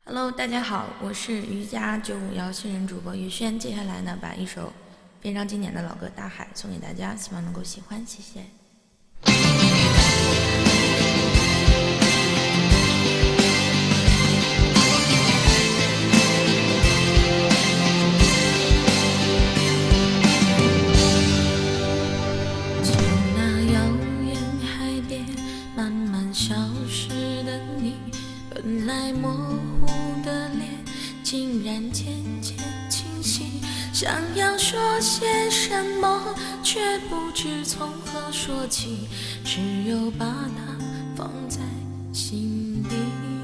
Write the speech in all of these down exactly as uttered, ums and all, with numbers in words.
Hello， 大家好，我是瑜伽九五幺新人主播于轩。接下来呢，把一首非常经典的老歌《大海》送给大家，希望能够喜欢，谢谢。从那遥远海边慢慢消失的你，本来模糊的脸竟然渐渐清晰，想要说些什么却不知从何说起，只有把它放在心底。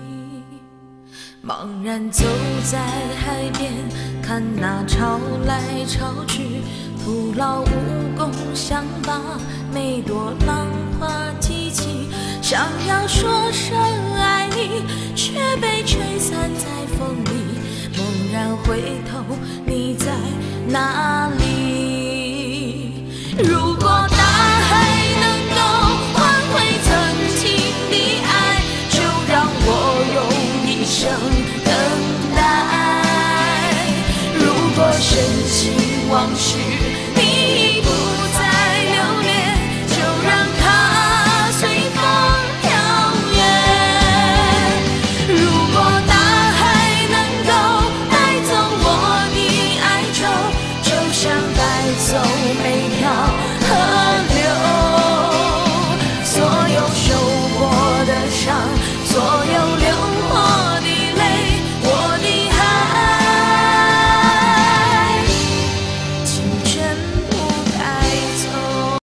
茫然走在海边，看那潮来潮去，徒劳无功，想把每朵浪花记起，想要说声爱你，却被吹散在风里。猛然回头，你在哪里？如果大海能够换回曾经的爱，就让我用一生等待。如果深情往事你不再留恋，就让它随风飘远。如果大海能够带走我的哀愁，就像带走每条河流。所有受过的伤，所有流过的泪，我的爱请全部带走。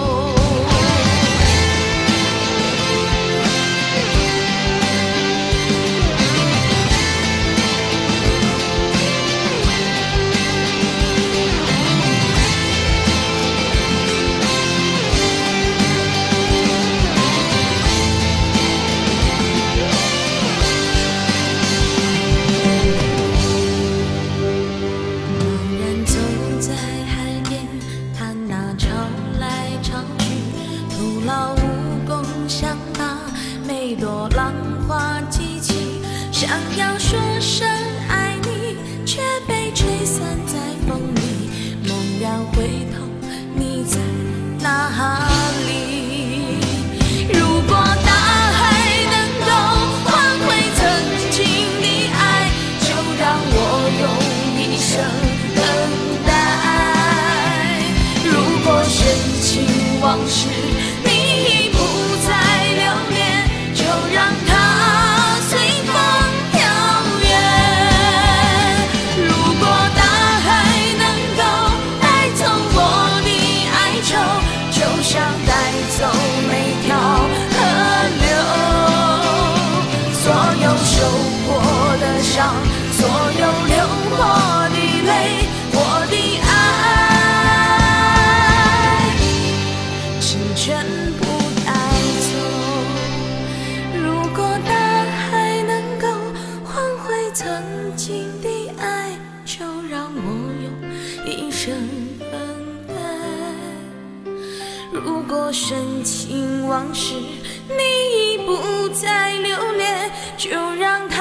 茫然走在海边，看那潮来潮去，徒劳无功，想把每朵浪花记起，想要说声爱你，却被吹散在风里。猛然回头，你在哪里？如果大海能够换回曾经的爱，就让我用一生等待。如果深情往事你不再留恋，就让它随风飘远。如果大海能够带走我的哀愁，就像带走每条河流。所有受过的伤，所有流过的泪，我的爱请全部带走。如果大海能够换回曾经的爱，就让我用一生等待。如果深情往事你已不再留恋，就让它